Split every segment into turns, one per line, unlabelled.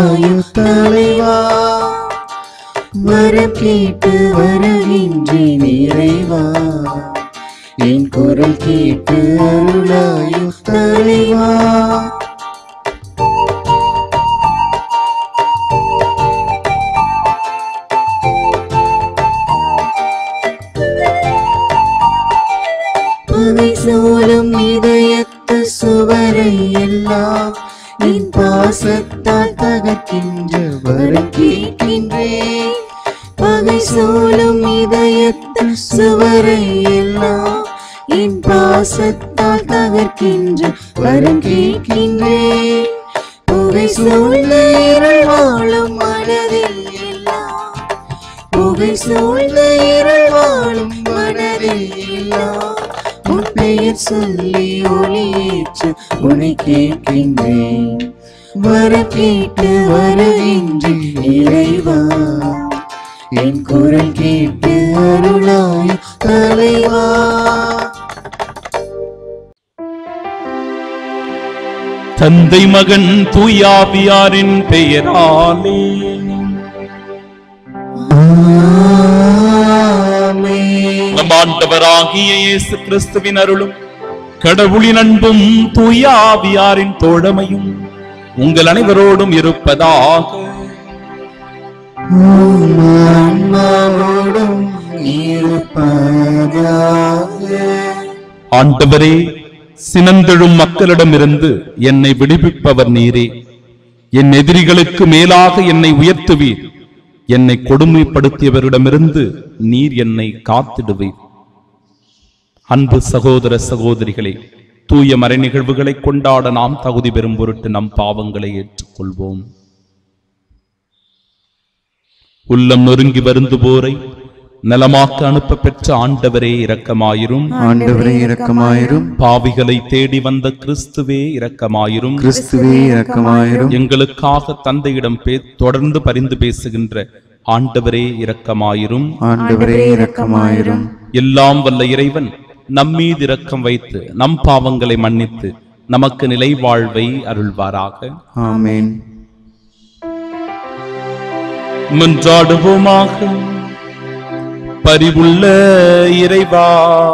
அருளாயு தலைவா, வரம் கேட்டு வருகின்றேன் இறைவா, என் குரல் கேட்டு அருளாயு தலைவா. பகை சூழும் இதயத்து சுவரை எல்லாம் என் பாசத்தால் தகர்க்கின்ற வரம் கேட்கின்றேன். பகை சூழும் இதயத்து சுவரை எல்லாம் என் பாசத்தால் தகர்க்கின்ற வரம் கேட்கின்றேன். புகை சூழ்ந்த இருள் வாழும் மனதில் எல்லாம், புகை சூழ்ந்த இருள் வாழும் மனதில் எல்லாம் உன் பெயர் சொல்லி ஒளியேற்று உன்னை கேட்கின்றேன். வரம் கேட்டு வருகின்றேன் இறைவா, என் குரல் கேட்டு அருளாய் தலைவா.
தந்தை மகன் தூயாவியாரின் பெயராலே நம் ஆண்டவராகிய இயேசு கிறிஸ்துவின் அருளும் கடவுளின் அன்பும் தூயாவியாரின் தோழமையும் உங்கள் அனைவரோடும் இருப்பதாக. ஆண்டவரே, சினந்தெழும் மக்களிடமிருந்து என்னை விடுவிப்பவர் நீரே. என் எதிரிகளுக்கு மேலாக என்னை உயர்த்துவீர். என்னை கொடுமைப்படுத்தியவரிடமிருந்து நீர் என்னை காத்திடுவீர். அன்பு சகோதர சகோதரிகளே, தூய மறை நிகழ்வுகளை கொண்டாட நாம் தகுதி பெறும் பொருட்டு நம் பாவங்களை ஏற்றுக்கொள்வோம். உள்ளம் நொறுங்கி வருந்துவோரை நலமாக்க அனுப்ப பெற்ற ஆண்டவரே இரக்கமாயிரும்.
ஆண்டவரே இரக்கமாயிரும்.
பாவிகளை தேடி வந்த கிறிஸ்துவே இரக்கமாயிரும்.
கிறிஸ்துவே இரக்கமாயிரும்.
எங்களுக்காக தந்தையிடம் தொடர்ந்து பரிந்து பேசுகின்ற ஆண்டவரே இரக்கமாயிரும்.
ஆண்டவரே இரக்கமாயிரும்.
எல்லாம் வல்ல இறைவன் நம்மீது இரக்கம் வைத்து நம் பாவங்களை மன்னித்து நமக்கு நிலை வாழ்வை அருள்வாராக.
ஆமென்.
மன்றாடுவோமாக. பரிவுள்ள இறைவா,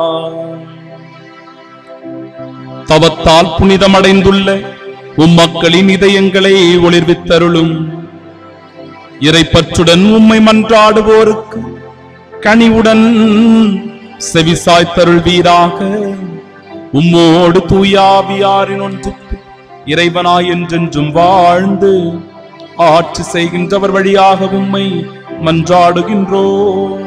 தவத்தால் புனிதமடைந்துள்ள உம்மக்களின் இதயங்களை ஒளிர்வித்தருளும். இறைப்பற்றுடன் உம்மை மன்றாடுவோருக்கு கனிவுடன் செவிசாய்த்தருள்வீராக. உம்மோடு தூயாவியாரின் ஒன்றுக்கு இறைவனாய் என்றென்றும் வாழ்ந்து ஆட்சி செய்கின்றவர் வழியாக உம்மை மன்றாடுகின்றோம்.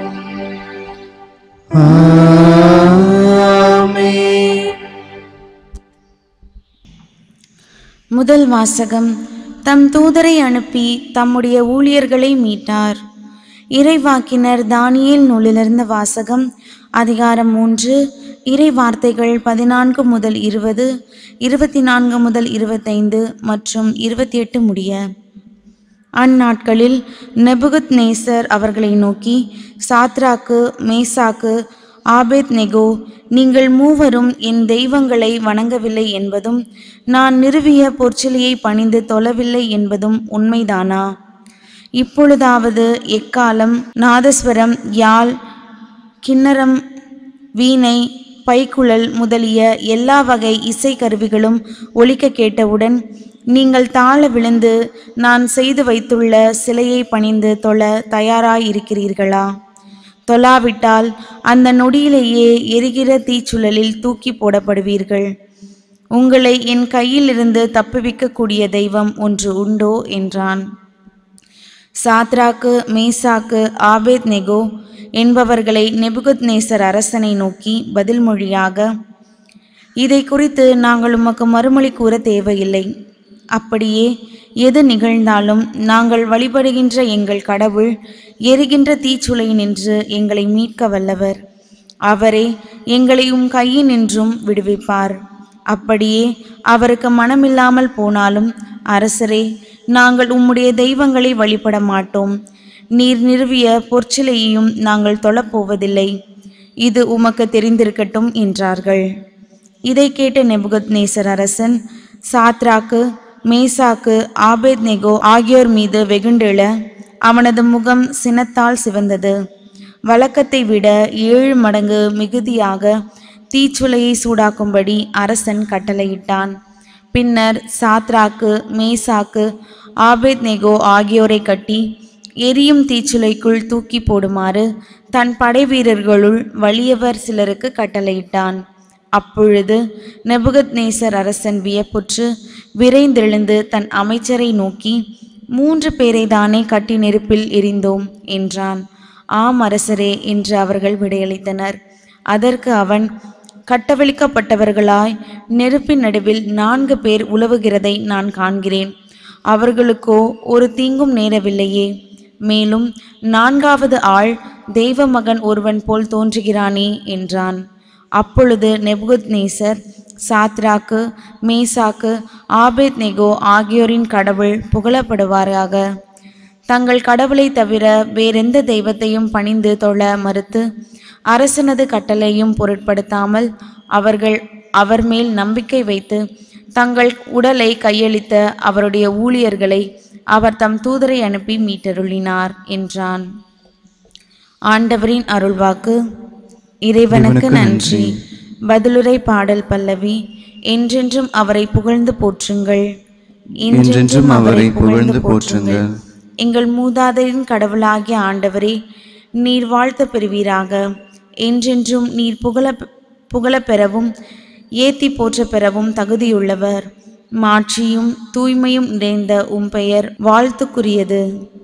முதல் வாசகம். தம் தூதரை அனுப்பி தம்முடைய ஊழியர்களை மீட்டார். இறைவாக்கினர் தானியேல் நூலிலிருந்த வாசகம். அதிகாரம் 3, இறை வார்த்தைகள் 14 முதல் 20, 24 முதல் 25 மற்றும் 28 முடிய. அந்நாட்களில் நெபுகத்நேசர் அவர்களை நோக்கி, சாத்ராக்கு, மேசாக்கு, ஆபேத்நேகோ, நீங்கள் மூவரும் என் தெய்வங்களை வணங்கவில்லை என்பதும் நான் நிறுவிய பொற்சிலையை பணிந்து தொழவில்லை என்பதும் உண்மைதானா? இப்பொழுதாவது எக்காலம், நாதஸ்வரம், யாழ், கிண்ணரம், வீணை, பைக்குழல் முதலிய எல்லா வகை இசை கருவிகளும் ஒலிக்க கேட்டவுடன் நீங்கள் தாழ விழுந்து நான் செய்து வைத்துள்ள சிலையை பணிந்து தொழ தயாராயிருக்கிறீர்களா? தொழாவிட்டால் அந்த நொடியிலேயே எரிகிற தீச்சுழலில் தூக்கி போடப்படுவீர்கள். உங்களை என் கையிலிருந்து தப்புவிக்கக்கூடிய தெய்வம் ஒன்று உண்டோ என்றான். சாத்ராக்கு, மேசாக்கு, ஆபேத்நேகோ என்பவர்களை நெபுகத்நேசர் அரசனை நோக்கி பதில் மொழியாக, இதை குறித்து நாங்கள் உமக்கு மறுமொழி கூற தேவையில்லை. அப்படியே எது நிகழ்ந்தாலும் நாங்கள் வழிபடுகின்ற எங்கள் கடவுள் எரிகின்ற தீச்சுளையினின்று எங்களை மீட்க வல்லவர். அவரே எங்களை கையினின்றும் விடுவிப்பார். அப்படியே அவருக்கு மனமில்லாமல் போனாலும், அரசரே, நாங்கள் உம்முடைய தெய்வங்களை வழிபட மாட்டோம். நீர் நிறுவிய பொற்சிலையையும் நாங்கள் தொழப்போவதில்லை. இது உமக்கு தெரிந்திருக்கட்டும் என்றார்கள். இதை கேட்ட நெபுகத்நேசர் அரசன் சாத்ராக்கு, மேசாக்கு ஆபேத்நேகோ ஆகியோர் மீது வெகுண்டெழ அவனது முகம் சினத்தால் சிவந்தது. வழக்கத்தை விட 7 மடங்கு மிகுதியாக தீச்சுளையை சூடாக்கும்படி அரசன் கட்டளையிட்டான். பின்னர் சாத்ராக்கு, மேசாக்கு, ஆபேத்நேகோ ஆகியோரை கட்டி எரியும் தீச்சுளைக்குள் தூக்கி போடுமாறு தன் படை வீரர்களுள் வலியவர் சிலருக்கு கட்டளையிட்டான். அப்பொழுது நெபுகத்நேசர் அரசன் வியப்புற்று விரைந்தெழுந்து தன் அமைச்சரை நோக்கி, 3 பேரை தானே கட்டி நெருப்பில் எரிந்தோம் என்றான். ஆம் அரசரே என்று அவர்கள் விடையளித்தனர். அதற்கு அவன், கட்டவிழ்க்கப்பட்டவர்களாய் நெருப்பின் நடுவில் 4 பேர் உலவுகிறதை நான் காண்கிறேன். அவர்களுக்கோ ஒரு தீங்கும் நேரவில்லையே. மேலும் 4வது ஆள் தெய்வ மகன் ஒருவன் போல் தோன்றுகிறானே என்றான். அப்பொழுது நெபுகத்நேசர், சாத்ராக்கு, மேசாக்கு, ஆபேத்நேகோ ஆகியோரின் கடவுள் புகழப்படுவாராக. தங்கள் கடவுளை தவிர வேறெந்த தெய்வத்தையும் பணிந்து தொழ மறுத்து அரசனது கட்டளையும் பொருட்படுத்தாமல் அவர்கள் அவர் மேல் நம்பிக்கை வைத்து தங்கள் உடலை கையளித்த அவருடைய ஊழியர்களை அவர் தம் தூதரை அனுப்பி மீட்டருளினார் என்றான். ஆண்டவரின் அருள்வாக்கு. இறைவனுக்கு நன்றி. பதிலுரை பாடல் பல்லவி. என்றென்றும் அவரை புகழ்ந்து போற்றுங்கள்.
என்றென்றும் அவரை புகழ்ந்து போற்றுங்கள்.
எங்கள் மூதாதையரின் கடவுளாகிய ஆண்டவரே, நீர் வாழ்த்த பெறுவீராக. என்றென்றும் நீர் புகழ பெறவும் ஏத்தி போற்ற பெறவும் தகுதியுள்ளவர். மாட்சியும் தூய்மையும் நிறைந்த உம் பெயர் வாழ்த்துக்குரியது.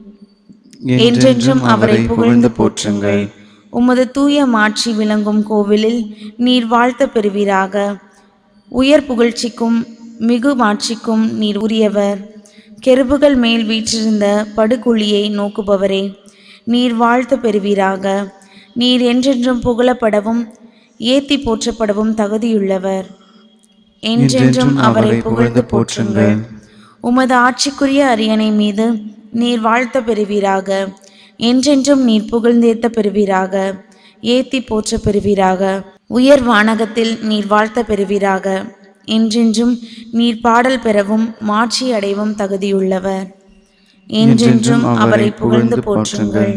என்றென்றும் அவரை புகழ்ந்து போற்றுங்கள். உமது தூய மாட்சி விளங்கும் கோவிலில் நீர் வாழ்த்த பெறுவீராக. உயர் புகழ்ச்சிக்கும் மிகு மாட்சிக்கும் நீர் உரியவர். கெருபுகள் மேல் வீற்றிருந்த படுகுழியை நோக்குபவரே, நீர் வாழ்த்த பெறுவீராக. நீர் என்றென்றும் புகழப்படவும் ஏத்தி போற்றப்படவும் தகுதியுள்ளவர். என்றென்றும் அவரை புகழ்ந்து போற்றுங்கள். உமது ஆட்சிக்குரிய அரியணை மீது நீர் வாழ்த்த பெறுவீராக. என்றென்றும் நீர் புகழ்ந்தேத்த பெறுவீராக. ஏத்தி போற்ற பெறுவீராக. உயர் வானகத்தில் நீர் வாழ்த்த பெறுவீராக. என்றென்றும் நீர் பாடல் பெறவும் மாட்சி அடைவும் தகுதியுள்ளவர். என்றென்றும் அவரை புகழ்ந்து போற்றுங்கள்.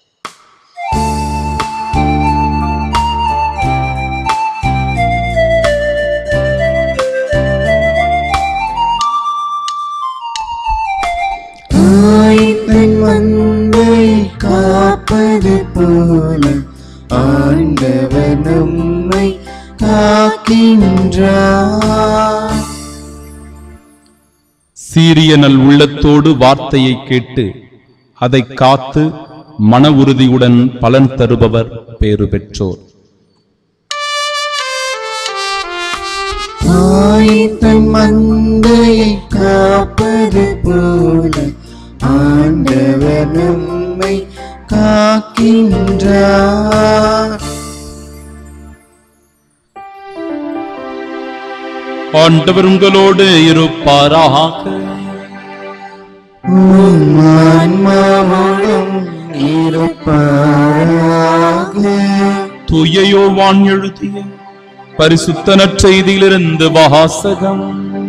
காப்பது போல ஆண்டவர் நம்மை காக்கின்றார்.
சீரிய நல் உள்ளத்தோடு வார்த்தையை கேட்டு அதை காத்து மன உறுதியுடன் பலன் தருபவர் பேறு பெற்றோர்.
தன் மந்தையை காப்பது போல ஆண்டவர் நம்மை காக்கின்றார்.
ஆண்டவர் உங்களோடு இருப்பாராக.
ஆன்மாவோடும் இருப்பாராக.
தூய யோவான் எழுதிய பரிசுத்த நற்செய்தியிலிருந்து வாசகம்.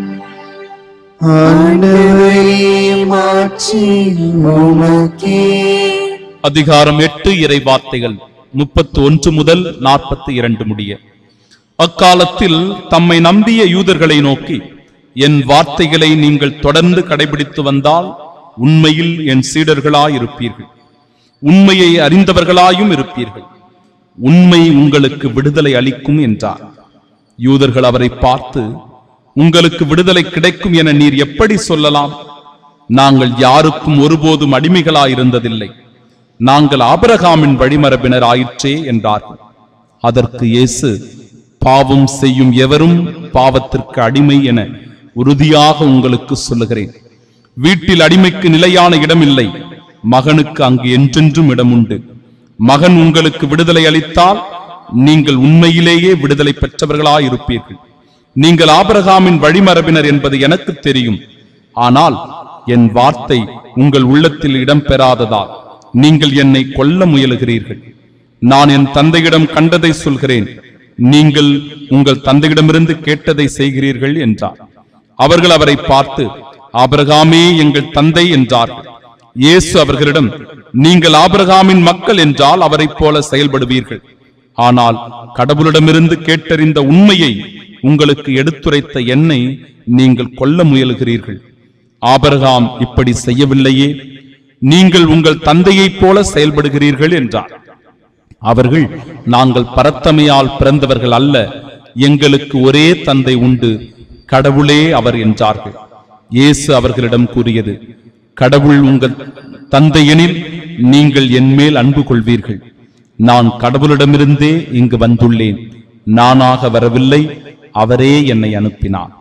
ஆண்டவரே மாட்சி உமக்கே.
அதிகாரம் 8 இறை வார்த்தைகள் 31 முதல் 42 முடிய. அக்காலத்தில் தம்மை நம்பிய யூதர்களை நோக்கி, என் வார்த்தைகளை நீங்கள் தொடர்ந்து கடைபிடித்து வந்தால் உண்மையில் என் சீடர்களாயிருப்பீர்கள், உண்மையை அறிந்தவர்களாயும் இருப்பீர்கள், உண்மை உங்களுக்கு விடுதலை அளிக்கும் என்றார். யூதர்கள் அவரை பார்த்து, உங்களுக்கு விடுதலை கிடைக்கும் என நீர் எப்படி சொல்லலாம்? நாங்கள் யாருக்கும் ஒருபோதும் அடிமைகளாயிருந்ததில்லை, நாங்கள் ஆபிரகாமின் வழிமரபினர் ஆயிற்றே என்றார்கள். அதற்கு இயேசு, பாவம் செய்யும் எவரும் பாவத்திற்கு அடிமை என உறுதியாக உங்களுக்கு சொல்லுகிறேன். வீட்டில் அடிமைக்கு நிலையான இடம் இல்லை, மகனுக்கு அங்கு என்றென்றும் இடம் உண்டு. மகன் உங்களுக்கு விடுதலை அளித்தால் நீங்கள் உண்மையிலேயே விடுதலை பெற்றவர்களாயிருப்பீர்கள். நீங்கள் ஆபிரகாமின் வழிமரபினர் என்பது எனக்கு தெரியும். ஆனால் என் வார்த்தை உங்கள் உள்ளத்தில் இடம் பெறாததால் நீங்கள் என்னை கொல்ல முயலுகிறீர்கள். நான் என் தந்தையிடம் கண்டதை சொல்கிறேன், நீங்கள் உங்கள் தந்தையிடமிருந்து கேட்டதை செய்கிறீர்கள் என்றார். அவர்கள் அவரை பார்த்து, ஆபிரகாமே எங்கள் தந்தை என்றார்கள். இயேசு அவர்களிடம், நீங்கள் ஆபிரகாமின் மக்கள் என்றால் அவரைப் போல செயல்படுவீர்கள். ஆனால் கடவுளிடமிருந்து கேட்டறிந்த உண்மையை உங்களுக்கு எடுத்துரைத்த என்னை நீங்கள் கொல்ல முயலுகிறீர்கள். ஆபிரகாம் இப்படி செய்யவில்லையே, நீங்கள் உங்கள் தந்தையைப் போல செயல்படுகிறீர்கள் என்றார். அவர்கள், நாங்கள் பரத்தமையால் பிறந்தவர்கள் அல்ல, எங்களுக்கு ஒரே தந்தை உண்டு, கடவுளே அவர் என்றார்கள். இயேசு அவர்களிடம் கூறியது, கடவுள் உங்கள் தந்தையெனில் நீங்கள் என் மேல் அன்பு கொள்வீர்கள். நான் கடவுளிடமிருந்தே இங்கு வந்துள்ளேன், நானாக வரவில்லை, அவரே என்னை அனுப்பினார்.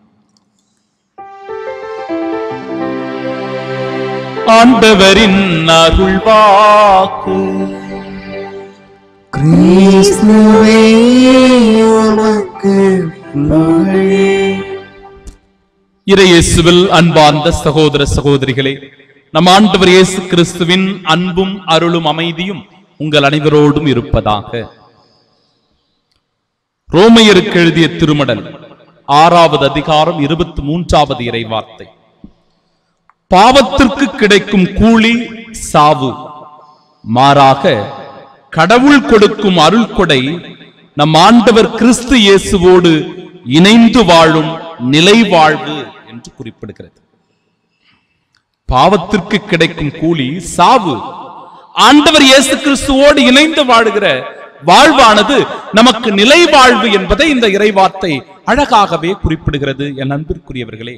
ஆண்டவரின் அருள்வாக்கு.
கிறிஸ்துவே உமக்கு புகழே.
இறையேசுவில் அன்பார்ந்த சகோதர சகோதரிகளே, நம் ஆண்டவர் இயேசு கிறிஸ்துவின் அன்பும் அருளும் அமைதியும் உங்கள் அனைவரோடும் இருப்பதாக. ரோமையருக்கு எழுதிய திருமடல் 6வது அதிகாரம் 23வது இறைவார்த்தை. பாவத்திற்கு கிடைக்கும் கூலி சாவு, மாறாக கடவுள் கொடுக்கும் அருள் கொடை நம் ஆண்டவர் கிறிஸ்து இயேசுவோடு இணைந்து வாழும் நிலை வாழ்வு என்று குறிப்பிடுகிறது. பாவத்திற்கு கிடைக்கும் கூலி சாவு. ஆண்டவர் இயேசு கிறிஸ்துவோடு இணைந்து வாழுகிற வாழ்வானது நமக்கு நிலை வாழ்வு என்பதை இந்த இறைவார்த்தை அழகாகவே குறிப்பிடுகிறது. என் அன்பிற்குரியவர்களே,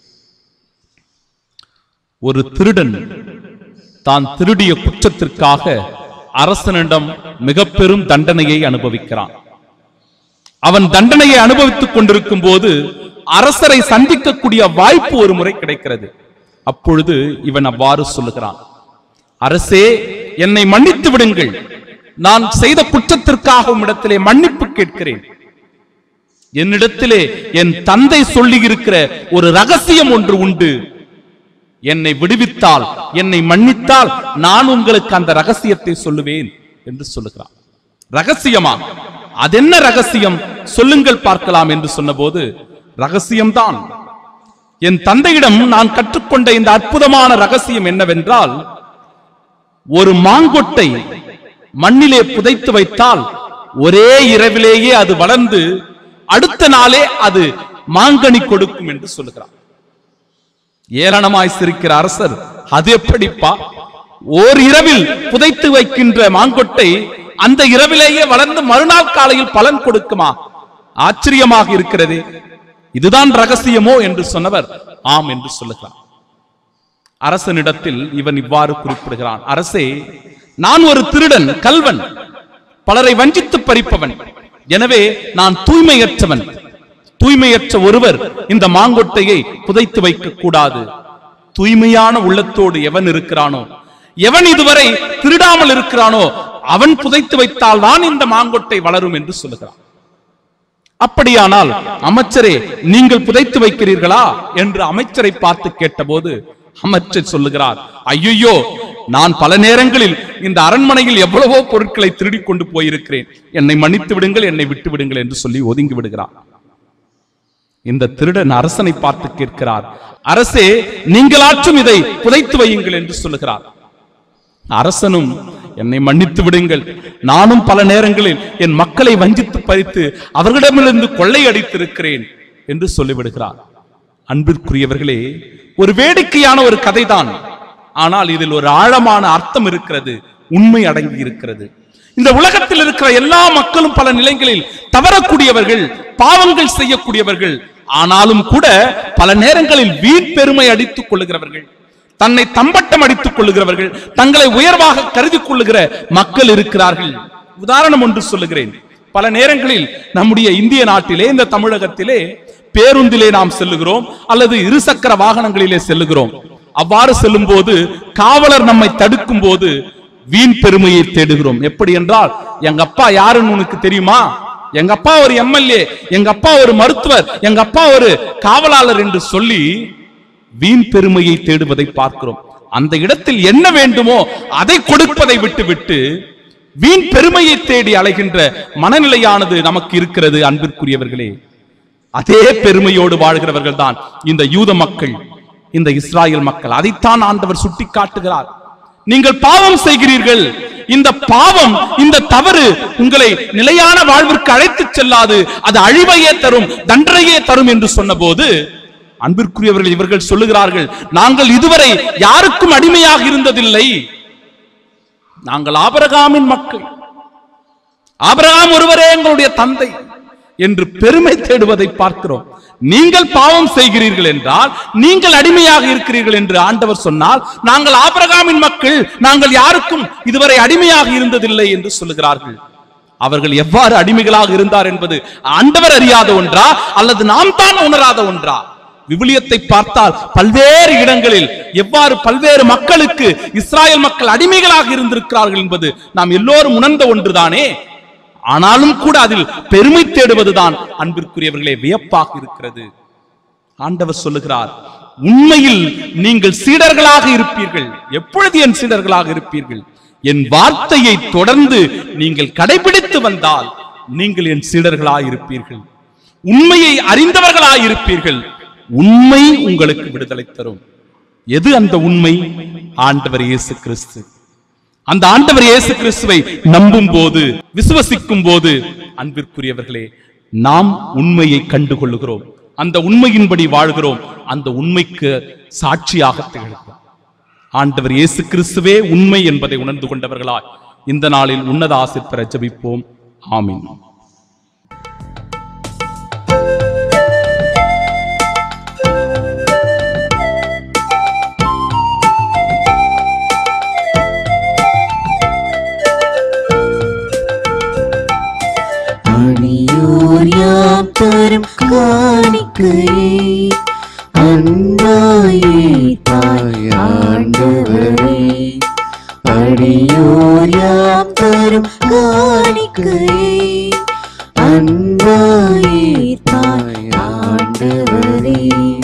ஒரு திருடன் தான் திருடிய குற்றத்திற்காக அரசனிடம் மிக பெரும் தண்டனையை அனுபவிக்கிறான். அவன் தண்டனையை அனுபவித்துக் கொண்டிருக்கும் போது அரசரை சந்திக்கக்கூடிய வாய்ப்பு ஒரு முறை கிடைக்கிறது. அப்பொழுது இவன் அவ்வாறு சொல்லுகிறான், அரசே, என்னை மன்னித்து விடுங்கள், நான் செய்த குற்றத்திற்காக உம்மிடத்திலே மன்னிப்பு கேட்கிறேன். என்னிடத்திலே என் தந்தை சொல்லி இருக்கிற ஒரு ரகசியம் ஒன்று உண்டு, என்னை விடுவித்தால், என்னை மன்னித்தால் நான் உங்களுக்கு அந்த ரகசியத்தை சொல்லுவேன் என்று சொல்லுகிறான். ரகசியமா? அதென்ன ரகசியம், சொல்லுங்கள் பார்க்கலாம் என்று சொன்னபோது, ரகசியம்தான், என் தந்தையிடம் நான் கற்றுக்கொண்ட இந்த அற்புதமான ரகசியம் என்னவென்றால், ஒரு மாங்கொட்டை மண்ணிலே புதைத்து வைத்தால் ஒரே இரவிலேயே அது வளர்ந்து அடுத்த நாளே அது மாங்கனி கொடுக்கும் என்று சொல்லுகிறார். ஏளனமாய் சிரிக்கிற அரசர், அது எப்படிப்பா, ஓர் இரவில் புதைத்து வைக்கின்ற மாங்கொட்டை அந்த இரவிலேயே வளர்ந்து மறுநாள் காலையில் பலன் கொடுக்குமா? ஆச்சரியமாக இருக்கிறது, இதுதான் ரகசியமோ என்று சொன்னவர், ஆம் என்று சொல்லுகிறார். அரசனிடத்தில் இவன் இவ்வாறு குறிப்பிடுகிறான், அரசே, நான் ஒரு திருடன், கல்வன், பலரை வஞ்சித்து பறிப்பவன், எனவே நான் தூய்மையற்றவன். தூய்மையற்ற ஒருவர் இந்த மாங்கொட்டையை புதைத்து வைக்க கூடாது. தூய்மையான உள்ளத்தோடு எவன் இருக்கிறானோ, எவன் இதுவரை திருடாமல் இருக்கிறானோ, அவன் புதைத்து வைத்தால் தான் இந்த மாங்கொட்டை வளரும் என்று சொல்லுகிறான். அப்படியானால் அமைச்சரே, நீங்கள் புதைத்து வைக்கிறீர்களா என்று அமைச்சரை பார்த்து கேட்டபோது அமைச்சர் சொல்லுகிறார், ஐயோ, நான் பல நேரங்களில் இந்த அரண்மனையில் எவ்வளவோ பொருட்களை திருடி கொண்டு போயிருக்கிறேன், என்னை மன்னித்து விடுங்கள், என்னை விட்டு விடுங்கள் என்று சொல்லி ஒதுங்கி விடுகிறார். இந்த திருடன் அரசனை பார்த்து கேட்கிறார், அரசே, நீங்களாச்சும் இதை புதைத்து வையுங்கள் என்று சொல்லுகிறார். அரசனும், என்னை மன்னித்து விடுங்கள், நானும் பல நேரங்களில் என் மக்களை வஞ்சித்து பறித்து அவர்களிடமிருந்து கொள்ளை அடித்திருக்கிறேன் என்று சொல்லிவிடுகிறார். அன்பிற்குரியவர்களே, ஒரு வேடிக்கையான ஒரு கதைதான், ஆனால் இதில் ஒரு ஆழமான அர்த்தம் இருக்கிறது, உண்மை அடங்கி இருக்கிறது. இந்த உலகத்தில் இருக்கிற எல்லா மக்களும் பல நிலைகளில் தவறக்கூடியவர்கள், பாவங்கள் செய்யக்கூடியவர்கள், ஆனாலும் கூட பல நேரங்களில் வீண் பெருமை அடித்துக் கொள்ளுகிறவர்கள், தன்னை தம்பட்டம் அடித்துக் கொள்ளுகிறவர்கள், தங்களை உயர்வாக கருதி கொள்ளுகிற மக்கள் இருக்கிறார்கள். உதாரணம் ஒன்று சொல்லுகிறேன். பல நேரங்களில் நம்முடைய இந்திய நாட்டிலே, இந்த தமிழகத்திலே பேருந்திலே நாம் செல்லுகிறோம் அல்லது இருசக்கர வாகனங்களிலே செல்லுகிறோம். அவ்வாறு செல்லும் போது காவலர் நம்மை தடுக்கும் போது வீண் பெருமையை தேடுகிறோம். எப்படி என்றால், எங்க அப்பா யாருன்னு உனக்கு தெரியுமா, எங்க அப்பா ஒரு எம்எல்ஏ, எங்க அப்பா ஒரு மருத்துவர், எங்க அப்பா ஒரு காவலாளர் என்று சொல்லி வீண் பெருமையை தேடுவதை பார்க்கிறோம். அந்த இடத்தில் என்ன வேண்டுமோ அதை கொடுப்பதை விட்டுவிட்டு வீண் பெருமையை தேடி அலைகின்ற மனநிலையானது நமக்கு இருக்கிறது. அன்பிற்குரியவர்களே, அதே பெருமையோடு வாழ்கிறவர்கள் தான் இந்த யூத மக்கள். இந்த இஸ்ராயல் மக்கள். அதைத்தான் ஆண்டவர் சுட்டி காட்டுகிறார். நீங்கள் பாவம் செய்கிறீர்கள், இந்த பாவம், இந்த தவறு உங்களை நிலையான வாழ்விற்கு அழைத்துச் செல்லாது, அது அழிவையே தரும், தண்டனையே தரும் என்று சொன்னபோது, அன்பிற்குரியவர்கள் இவர்கள் சொல்லுகிறார்கள், நாங்கள் இதுவரை யாருக்கும் அடிமையாக இருந்ததில்லை, நாங்கள் ஆபிரகாமின் மக்கள், ஆபிரகாம் ஒருவரே எங்களுடைய தந்தை என்று பெருமை தேடுவதை பார்க்கிறோம். நீங்கள் பாவம் செய்கிறீர்கள் என்றால் நீங்கள் அடிமையாக இருக்கிறீர்கள் என்று ஆண்டவர் சொன்னால், நாங்கள் ஆபிரகாமின் மக்கள், நாங்கள் யாருக்கும் இதுவரை அடிமையாக இருந்ததில்லை என்று சொல்லுகிறார்கள். அவர்கள் எவ்வாறு அடிமைகளாக இருந்தார் என்பது ஆண்டவர் அறியாத ஒன்றா அல்லது நாம் தான் உணராத ஒன்றா? விவிலியத்தை பார்த்தால் பல்வேறு இடங்களில் எவ்வாறு பல்வேறு மக்களுக்கு இஸ்ராயல் மக்கள் அடிமைகளாக இருந்திருக்கிறார்கள் என்பது நாம் எல்லோரும் உணர்ந்த ஒன்றுதானே. ஆனாலும் கூட அதில் பெருமை தேடுவதுதான் அன்பிற்குரியவர்களே வியப்பாக இருக்கிறது. ஆண்டவர் சொல்லுகிறார், உண்மையில் நீங்கள் சீடர்களாக இருப்பீர்கள். எப்பொழுது என் சீடர்களாக இருப்பீர்கள்? என் வார்த்தையை தொடர்ந்து நீங்கள் கடைபிடித்து வந்தால் நீங்கள் என் சீடர்களாக இருப்பீர்கள், உண்மையை அறிந்தவர்களாக இருப்பீர்கள். உண்மை உங்களுக்கு விடுதலை தரும். எது அந்த உண்மை? ஆண்டவர் இயேசு கிறிஸ்து. அந்த ஆண்டவர் இயேசு கிறிஸ்துவை நம்பும் போது, விசுவசிக்கும் போது, அன்பிற்குரியவர்களே, நாம் உண்மையை கண்டுகொள்ளுகிறோம், அந்த உண்மையின்படி வாழ்கிறோம், அந்த உண்மைக்கு சாட்சியாக திகழ்கிறோம். ஆண்டவர் இயேசு கிறிஸ்துவே உண்மை என்பதை உணர்ந்து கொண்டவர்களாய் இந்த நாளில் உன்னத ஆசை பெற ஜெபிப்போம். ஆமீன்.
யாம் தரும் காணிக்கையை அன்பாயே தாய் ஆண்டவரே, அடியோர் யாம் தரும் காணிக்கையை அன்பாயே தாய் ஆண்டவரே.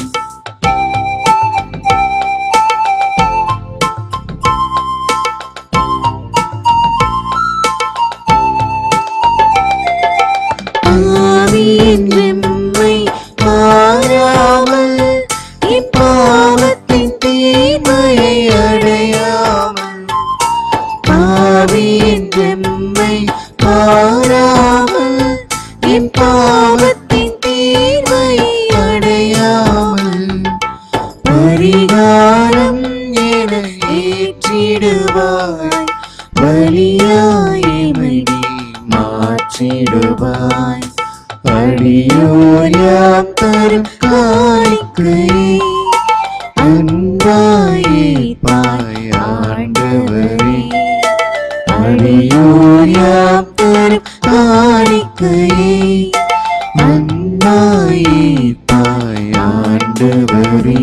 எம்மை பாராமல் இப்பாவத்தின் தீமையை அடையாமல், பாவியின் எம்மை பாராமல் இப்பாவத்தின் தீமையை அடையாமல், பரிகாரம் என ஏற்றிடுவாய், பலியாய் எம்மை மாற்றிடுவாய். அடியோர் யாம் தரும் காணிக்கையை அன்பாயே தாய் ஆண்டவரே, அடியோர் யாம் தரும் காணிக்கையை அன்பாயே தாய் ஆண்டவரே.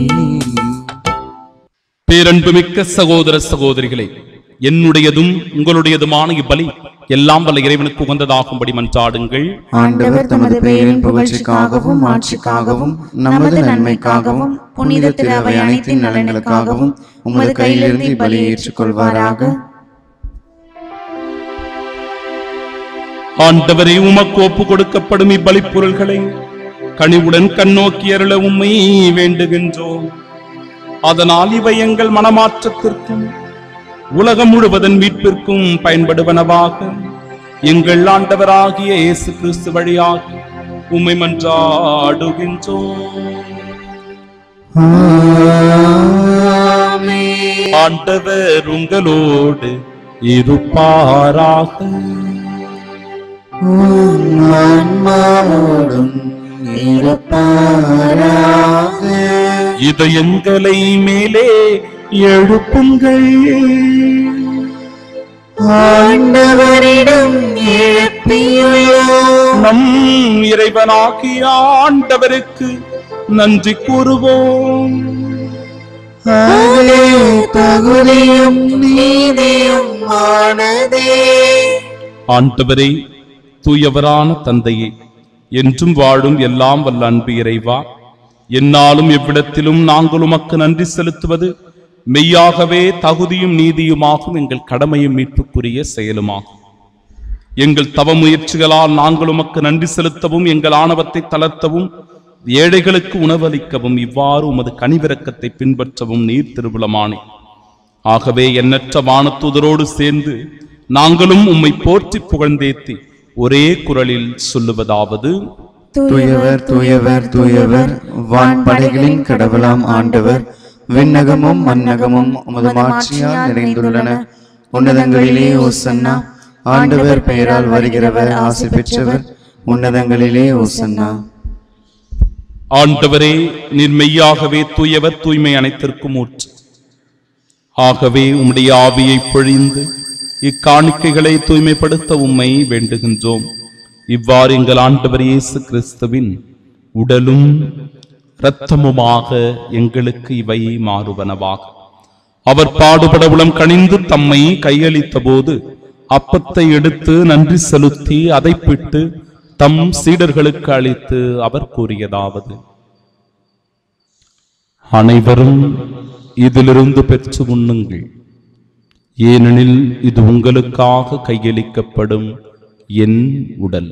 பேரன்புமிக்க சகோதர சகோதரிகளே, என்னுடையதும் உங்களுடையதுமான இப்பலி எல்லாம் வல்ல இறைவனுக்கு உகந்ததாகும்படி மன்றாடுங்கள்.
ஆண்டவர் தமது பெயரின் புகழ்ச்சிக்காகவும் ஆட்சிக்காகவும் நமது நன்மைக்காகவும் புனித திரு அவை அனைத்தின் நலன்களுக்காகவும் உமது கையிலிருந்து இப்பலியை ஏற்றுக்கொள்வாராக.
ஆண்டவரே, உமக்கு ஒப்பு கொடுக்கப்படும் இப்பலி பொருள்களை கனிவுடன் கண்ணோக்கி அருள உம்மை வேண்டுகின்றோம். அதனால் இவை எங்கள் மனமாற்றத்திற்கும் உலகம் முழுவதன் மீட்பிற்கும் பயன்படுவனவாக எங்கள் ஆண்டவராகிய இயேசு கிறிஸ்து வழியாக உம்மை மன்றாடுகின்றோம். ஆண்டவர் உங்களோடு இருப்பாராக. இதயங்களை மேலே எழுப்புங்கள்,
ஆண்டவரிடம் எழுப்பியுள்ளோம்.
நம் இறைவனாகிய ஆண்டவருக்கு நன்றி கூறுவோம்.
அதே தகுதியும் நீதியும் ஆனதே.
ஆண்டவரே, தூயவரான தந்தையே, என்றும் வாழும் எல்லாம் வல்ல அன்பு இறைவா, என்னாலும் எவ்விடத்திலும் நாங்கள் உமக்கு நன்றி செலுத்துவது மெய்யாகவே தகுதியும் நீதியுமாகும், எங்கள் கடமையும் மீட்புக்குரிய செயலுமாகும். எங்கள் தவ முயற்சிகளால் நாங்கள் உமக்கு நன்றி செலுத்தவும், எங்கள் ஆணவத்தை தளர்த்தவும் ஏழைகளுக்கு உணவளிக்கவும் இவ்வாறு உமது கனிவிரக்கத்தை பின்பற்றவும் நீர் திருவுளமானே. ஆகவே எண்ணற்ற வானதூதரோடு சேர்ந்து நாங்களும் உம்மை போற்றி புகழ்ந்தேத்தி ஒரே குரலில் சொல்லுவதாவது:
தூயவர் தூயவர் தூயவர், வான்படைகளின் கடவுளாம் ஆண்டவர், விண்ணகமும் மன்னகமும் உமது மாட்சியால் நிறைந்துள்ளன. உன்னதங்களிலே ஓசன்னா. ஆண்டவர் பெயரால் வருகிறவர் ஆசி பெற்றவர். உன்னதங்களிலே ஓசன்னா.
ஆண்டவரே, நீர் மெய்யாகவே தூயவர், தூய்மை அனைத்திற்கும் ஊற்று. ஆகவே உம்முடைய ஆவியை பொழிந்து இக்காணிக்கைகளை தூய்மைப்படுத்த உம்மை வேண்டுகின்றோம். இவ்வாறு எங்கள் ஆண்டவர் இயேசு கிறிஸ்துவின் உடலும் இரத்தமுமாக எங்களுக்கு இவை மாறுவனவாக. அவர் பாடுபட உளம் கனிந்து தம்மை கையளித்த போது அப்பத்தை எடுத்து நன்றி செலுத்தி அதை பிட்டு தம் சீடர்களுக்கு அளித்து அவர் கூறியதாவது: அனைவரும் இதிலிருந்து பெற்று உண்ணுங்கள், ஏனெனில் இது உங்களுக்காக கையளிக்கப்படும் என் உடல்.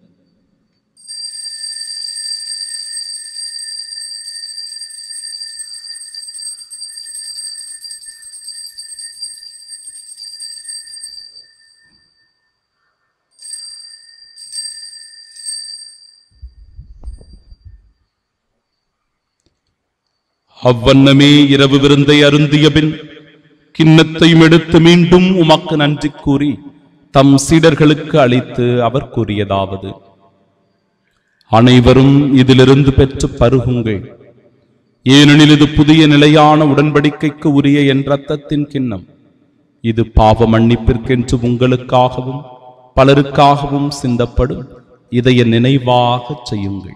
அவ்வண்ணமே இரவு விருந்தை அருந்திய பின் கிண்ணத்தையும் எடுத்து மீண்டும் உமக்கு நன்றி கூறி தம் சீடர்களுக்கு அளித்து அவர் கூறியதாவது: அனைவரும் இதிலிருந்து பெற்று பருகுங்கள், ஏனெனில் இது புதிய நிலையான உடன்படிக்கைக்கு உரிய என் இரத்தத்தின் கிண்ணம். இது பாவ மன்னிப்பிற்கென்று உங்களுக்காகவும் பலருக்காகவும் சிந்தப்படும். இதை என் நினைவாக செய்யுங்கள்.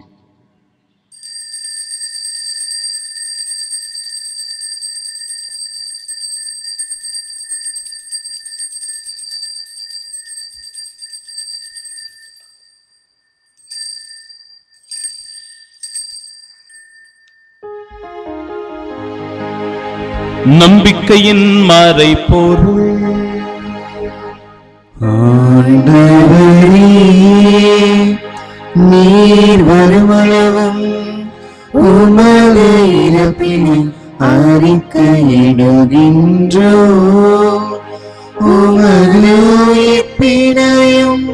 நம்பிக்கையின் மறைபொருள்.
ஆண்டவரே, நீர் வருமளவும் உமது இறப்பினை அறிக்கையிடுகின்றோம். உமது உயிர்ப்பினையும்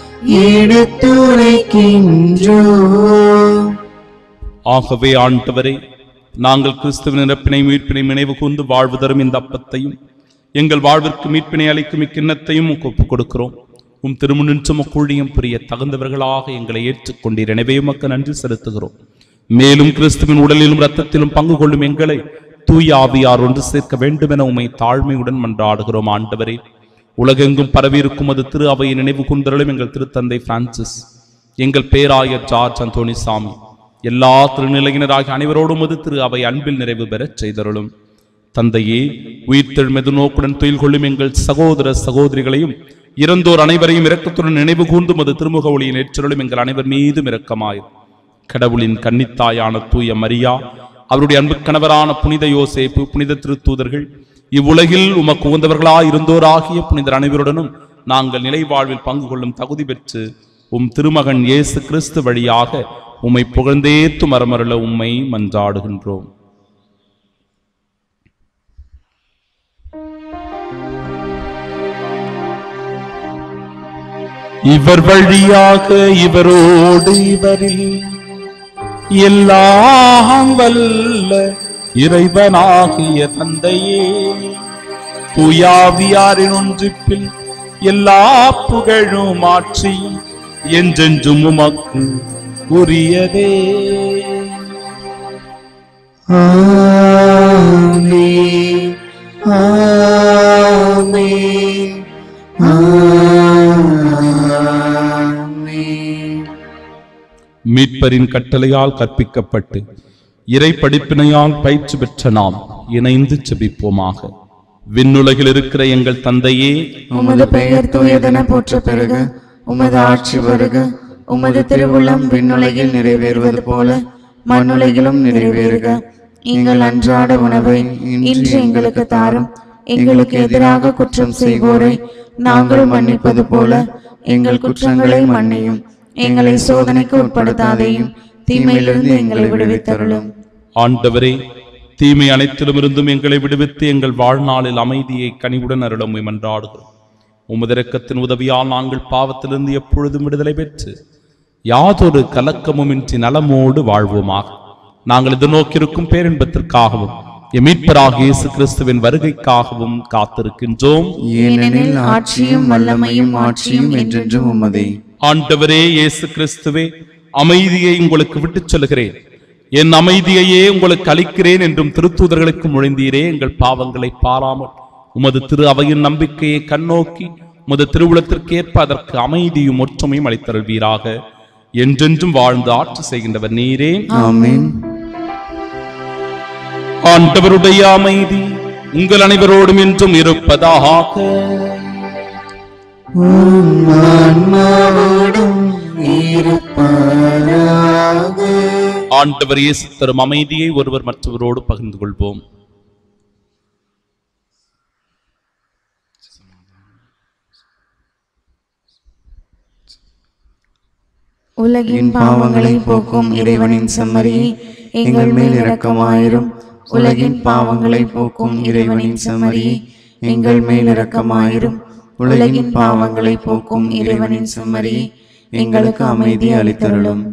எடுத்துரைக்கின்றோம்.
ஆகவே ஆண்டவரே, நாங்கள் கிறிஸ்துவின் இறப்பினை மீட்பினை நினைவு கூர்ந்து வாழ்வு தரும் இந்த அப்பத்தையும் எங்கள் வாழ்விற்கு மீட்பினை அளிக்கும் இக்கிண்ணத்தையும் ஒப்புக் கொடுக்கிறோம். உம் திருமுன்னின்று கூழியம் புரிய தகுந்தவர்களாக எங்களை ஏற்றுக்கொண்டீர். எனவே உமக்கு நன்றி செலுத்துகிறோம். மேலும் கிறிஸ்துவின் உடலிலும் இரத்தத்திலும் பங்கு கொள்ளும் எங்களை தூய ஆவியார் ஒன்று சேர்க்க வேண்டும் என உம்மை தாழ்மையுடன் மன்றாடுகிறோம். ஆண்டவரே, உலகெங்கும் பரவியிருக்கும் அது திரு அவையை நினைவு கூர்ந்தருளும் எங்கள் திருத்தந்தை பிரான்சிஸ், எங்கள் பேராயர் ஜார்ஜ் அந்தோணி சாமி, எல்லா திருநிலையினராகிய அனைவரோடும் அது திரு அவை அன்பில் நிறைவு பெறச் செய்தருளும். தந்தையே, உயிர்த்தெழு மெது நோக்குடன் துயில் கொள்ளும் எங்கள் சகோதர சகோதரிகளையும் இறந்தோர் அனைவரையும் இரக்கத்துடன் நினைவு கூர்ந்து மது திருமுக ஒளியின் ஏற்றருளும் எங்கள் அனைவர் மீதும் இரக்கமாய். கடவுளின் கன்னித்தாயான தூய மரியா, அவருடைய அன்பு கணவரான புனித யோசேப்பு, புனித திருத்தூதர்கள், இவ்வுலகில் உமக்கு உகந்தவர்களாய் இருந்தோராகிய புனிதர் அனைவருடனும் நாங்கள் நிலை வாழ்வில் பங்கு கொள்ளும் தகுதி பெற்று உம் திருமகன் இயேசு கிறிஸ்து வழியாக உம்மை புகழ்ந்தேத்து மரமருள உம்மை மன்றாடுகின்றோம். இவர் வழியாக இவரோடு இவரில் எல்லாம் வல்ல இறைவனாகிய தந்தையே, தூயாவியாரின் ஒன்றிப்பில் எல்லா புகழும் ஆட்சி என்றென்றும் உமக்கு உரியதே.
ஆமென், ஆமென், ஆமென்.
மீட்பரின் கட்டளையால் கற்பிக்கப்பட்டு இறை படிப்பினையால் பயிற்சி பெற்ற நாம் இணைந்து செபிப்போமாக. விண்ணுலகில் இருக்கிற எங்கள் தந்தையே,
உமது பெயர் தூயதென போற்ற பெருக, உமது ஆட்சி வருக, உமது திருவுள்ளம் விண்ணுலகில் நிறைவேறுவது போல மண்ணுலகிலும் நிறைவேறுக. எங்கள் அன்றாட உணவை இன்று எங்களுக்கு தாரும். எங்களுக்கு எதிராக குற்றம் செய்வோரை நாங்கள் மன்னிப்பது போல எங்கள் குற்றங்களை மன்னியும். எங்களை சோதனைக்கு உட்படுத்தாதையும் தீமையிலிருந்து எங்களை விடுவித்தருளும்.
ஆண்டவரே, தீமை அனைத்திலுமிருந்தும் எங்களை விடுவித்து எங்கள் வாழ்நாளில் அமைதியை கனிவுடன் அருளும் மன்றாடுகிறோம். உமது இரக்கத்தின் உதவியால் நாங்கள் பாவத்திலிருந்து எப்பொழுதும் விடுதலை பெற்று யாதொரு கலக்கமுமின்றி நலமோடு வாழ்வோமாக. நாங்கள் எதிர்நோக்கியிருக்கும் பேரின்பத்திற்காகவும் மீட்பராகிய இயேசு கிறிஸ்துவின் வருகைக்காகவும் காத்திருக்கின்றோம்.
ஏனெனில் ஆட்சியும் வல்லமையும் ஆட்சியும் என்றென்றும் உமதே.
ஆண்டவரே இயேசு கிறிஸ்துவே, அமைதியை உங்களுக்கு விட்டுச் சொல்கிறேன், என் அமைதியையே உங்களுக்கு அளிக்கிறேன் என்றும் திருத்தூதர்களுக்கு மொழிந்தீரே. எங்கள் பாவங்களை பாராமல் உமது திரு அவையின் நம்பிக்கையை கண்ணோக்கி உமது திருவுளத்திற்கேற்ப அதற்கு அமைதியும் ஒற்றுமையும் அளித்தருள்வீராக. என்றென்றும் வாழ்ந்து ஆட்சி செய்கின்றவர் நீரே.
ஆமென்.
ஆண்டவருடைய அமைதி உங்கள் அனைவரோடும் என்றும் இருப்பதாக. ஆண்டவர் இயேசு தரும் அமைதியை ஒருவர் மற்றவரோடு பகிர்ந்து கொள்வோம்.
உலகின்
பாவங்களை போக்கும் இறைவனின் செம்மறியே, எங்கள் மேல் இரக்கமாயிரும். உலகின் பாவங்களை போக்கும் இறைவனின் செம்மறியே, எங்கள் மேல் இரக்கமாயிரும். உலகின் பாவங்களை போக்கும் இறைவனின் செம்மறியே, எங்களுக்கு அமைதி அளித்தருளும்.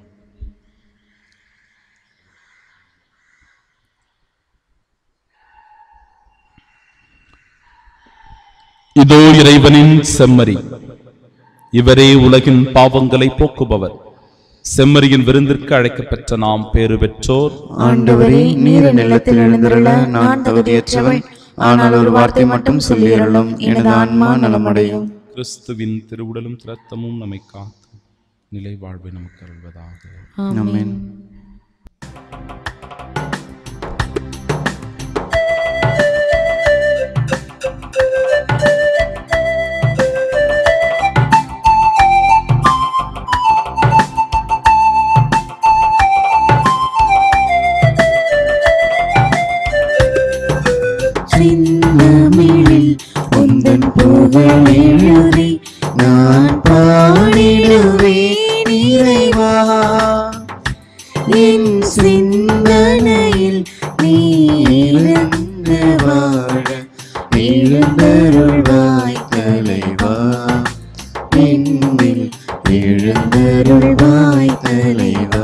இதோ இறைவனின் செம்மறி, இவரே உலகின் பாவங்களை போக்குபவர். செம்மறியின் விருந்திற்கு அழைக்கப்பெற்ற நாம் பேறு பெற்றோர்.
ஆண்டவரே, நீர் நிலத்தில் எழுந்திருள நான் தகுதியற்றவன், ஆனால் ஒரு வார்த்தை மட்டும் சொல்லியருளும், எனது ஆன்மா நலமடையும்.
கிறிஸ்துவின் திருவுடலும் இரத்தமும் நம்மை காத்து நிலை வாழ்வை நமக்கு அருள்வதாக.
ஆமென். நான் பாடிடுவேன் இறைவா, என் சிந்தனையில் நீ இருந்து வாழ எழுந்தருள்வாய் தலைவா, என்னில் எழுந்தருள்வாய் தலைவா.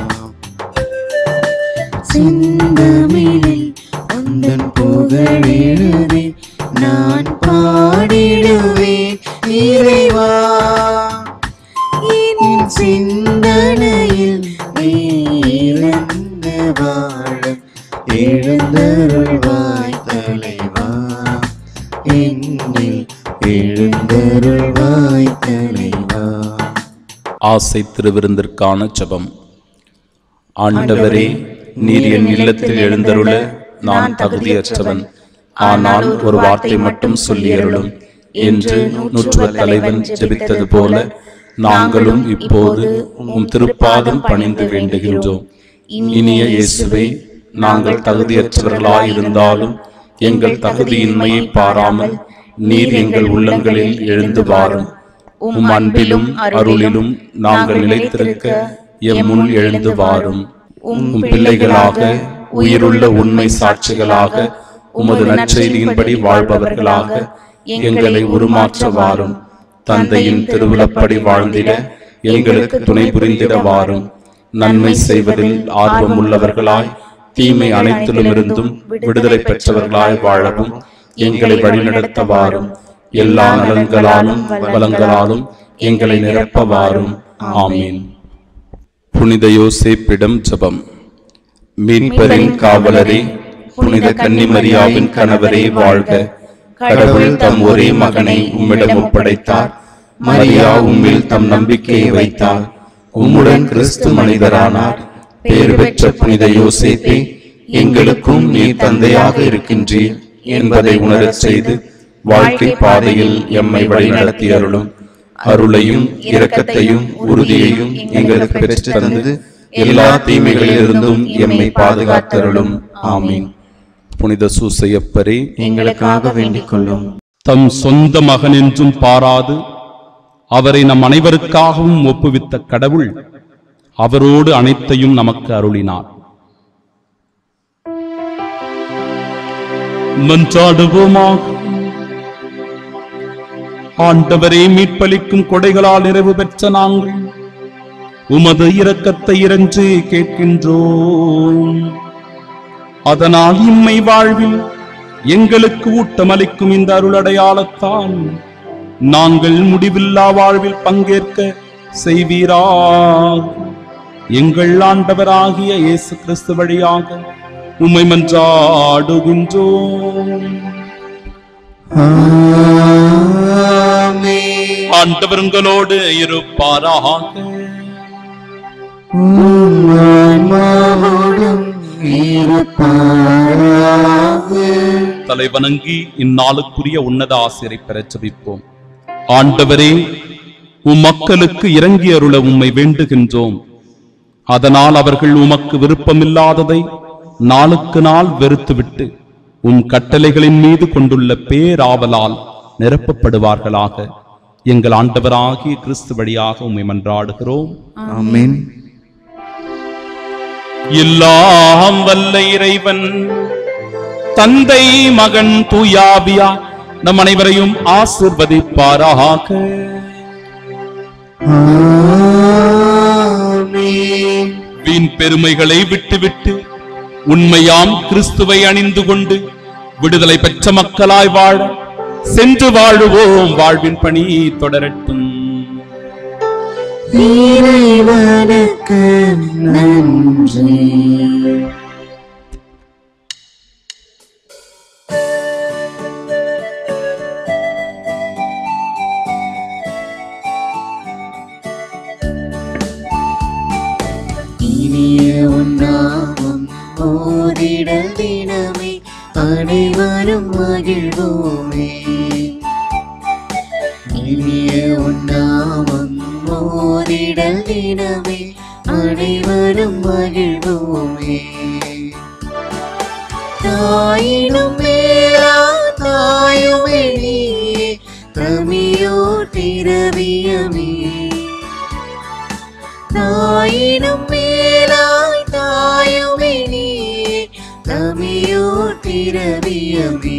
சிந்தமிழில் உந்தன் புகழெழுதி நான் பாடிடுவேன் இறைவா, என் சிந்தனையில் நீ இருந்து வாழ எழுந்தருள்வாய் தலைவா, என்னில் எழுந்தருள்வாய் தலைவா.
ஆசை திருவிருந்திற்கான ஜெபம். ஆண்டவரே, நீர் என் இல்லத்தில் எழுந்தருள நான் தகுதியற்றவன், ஆனால் ஒரு வார்த்தை மட்டும் சொல்லியருளும் என்று நூற்றுவ தலைவன் ஜெபித்தது போல நாங்களும் இப்போது உம் திருப்பாதம் பணிந்து வேண்டுகின்றோம். இனிய இயேசுவே, நாங்கள் தகுதியற்றவர்களாயிருந்தாலும் எங்கள் தகுதியின்மையை பாராமல் நீர் எங்கள் உள்ளங்களில் எழுந்து வாரும். உம் அன்பிலும் அருளிலும் நாங்கள் நிலைத்திருக்க எம் முன் எழுந்து வாரும். உம் பிள்ளைகளாக, உயிருள்ள உண்மை சாட்சிகளாக, உமது நற்செய்தியின்படி வாழ்பவர்களாக எங்களை உருமாற்ற வாரும். தந்தையின் திருவுளப்படி வாழ்ந்திட எங்களுக்கு துணை புரிந்திட வாரும். நன்மை செய்வதில் ஆர்வம் உள்ளவர்களாய், தீமை அனைத்திலுமிருந்தும் விடுதலை பெற்றவர்களாய் வாழவும் எங்களை வழிநடத்த வாரும். எல்லா நலன்களாலும் வளங்களாலும் எங்களை நிரப்ப வாரும். ஆமீன். புனித யோசேப்பிடம் ஜெபம். மீட்பரின் காவலரே, புனித கன்னிமரியாவின் கணவரே வாழ்க. கடவுள் தம் ஒரே மகனை உம்மிடம் ஒப்படைத்தார். மரியா உம்மில் தம் நம்பிக்கையை வைத்தார். உம்முடன் கிறிஸ்து மனிதரானார். பேறு பெற்ற புனித யோசேப்பே, எங்களுக்கும் நீர் தந்தையாக இருக்கின்றீர் என்பதை உணரச் செய்து வாழ்க்கை பாதையில் எம்மை வழிநடத்தி அருளும். அருளையும் இரக்கத்தையும் உறுதியையும் எங்களுக்கு பெற்று தந்து எல்லா தீமைகளிலிருந்தும் எம்மை பாதுகாத்தருளும். ஆமீன். புனித சூசையப்பரே,
எங்களுக்காக வேண்டிக் கொள்ளும்.
தம் சொந்த மகன் என்றும் பாராது அவரை நம் அனைவருக்காகவும் ஒப்புவித்த கடவுள் அவரோடு அனைத்தையும் நமக்கு அருளினார். மன்றாடுவோமாக. ஆண்டவரே, மீட்பளிக்கும் கொடைகளால் நிறைவு பெற்ற நாங்கள் உமது இரக்கத்தை இறைஞ்சு கேட்கின்றோம். அதனால் இம்மை வாழ்வில் எங்களுக்கு ஊட்டமளிக்கும் இந்த அருளடையாளத்தால் நாங்கள் முடிவில்லா வாழ்வில் பங்கேற்க செய்வீராக. எங்கள் ஆண்டவராகிய இயேசு கிறிஸ்து வழியாக உம்மை மன்றாடுகின்றோம். ஆண்டவர் உங்களோடு இருப்பாராக. தலைவணங்கி இந்நாளுக்குரிய உன்னத ஆசிரை பெறச் ஜெபிப்போம். ஆண்டவரே, உம் மக்களுக்கு இறங்கி அருள உம்மை வேண்டுகின்றோம். அதனால் அவர்கள் உமக்கு விருப்பமில்லாததை நாளுக்கு நாள் வெறுத்துவிட்டு உம் கட்டளைகளின் மீது கொண்டுள்ள பேராவலால் நிரப்பப்படுவார்களாக. எங்கள் ஆண்டவராகிய கிறிஸ்து வழியாக உம்மை மன்றாடுகிறோம்.
ஆமென்.
எல்லாம் வல்ல இறைவன் தந்தை, மகன், தூயாவியா நம் அனைவரையும் ஆசீர்வதிப்பாராக. வீண் பெருமைகளை விட்டுவிட்டு உண்மையாம் கிறிஸ்துவை அணிந்து கொண்டு விடுதலை பெற்ற மக்களாய் வாழ சென்று வாழுவோம். வாழ்வின் பணி தொடரட்டும்.
இறைவனுக்கு நன்றி. இனிய உன்னாமம் ஓதிடல் தினமே அனைவரும் மகிழ்வோமே. இனிய உன்னாமம் ஓதிடல் தினமே அனைவரும் மகிழ்வோமே. தாயினும் மேலா தாயுமே நீயே, தமியோர் திரவியமே. தாயினும் மேலாய் தாயுமே நீயே, தமியோர் திரவியமே.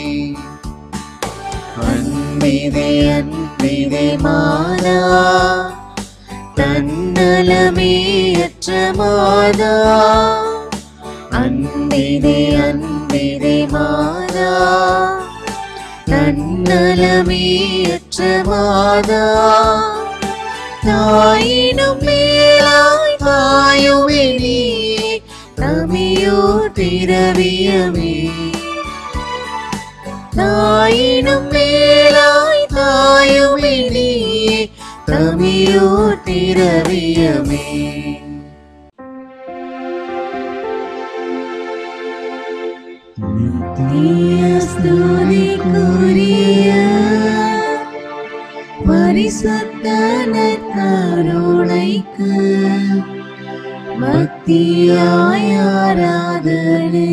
அன்பிதே அன்பிதே மாதா, தன்னலமேயற்ற மாதா. அன்பிதே அன்பிதே மாதா, தன்னலமேயற்ற மாதா. தாயினும் மேலாய் தாயுமே நீயே, தமியோர் திரவியமே. தாயினும் மேலாய் தாயுமே நீயே, தமியோர் திரவியமே. ஸ்துதிக்குரிய பரிசுத்த நற்கருணைக்கு பக்தியாய் ஆராதனை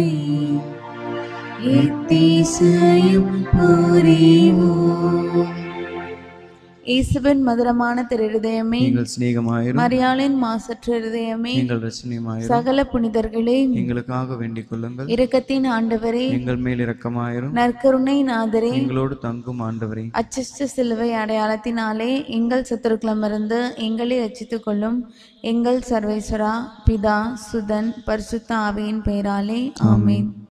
எத்திசையும் புரிவோம். இயேசுவின் மதுரமான திருஹிருதயமே,
நீங்கள் சிநேகமாயிரும்.
மரியாளின் மாசற்ற இருதயமே,
நீங்கள் ரசனியமாயிரும்.
சகல புனிதர்களே,
எங்களுக்காக வேண்டிக் கொள்ளுங்கள்.
இரக்கத்தின் ஆண்டவரே,
எங்கள் மேல் இரக்கமாயிரும்.
நற்கருணை நாதரே,
எங்களோடு தங்கும் ஆண்டவரே,
அச்சிஷ்ட சிலுவை அடையாளத்தினாலே எங்கள் சத்துருக்களமிருந்து எங்களை ரட்சித்துக் கொள்ளும். எங்கள் சர்வேஸ்வரா, பிதா, சுதன், பரிசுத்த ஆவியின் பெயராலே ஆமென்.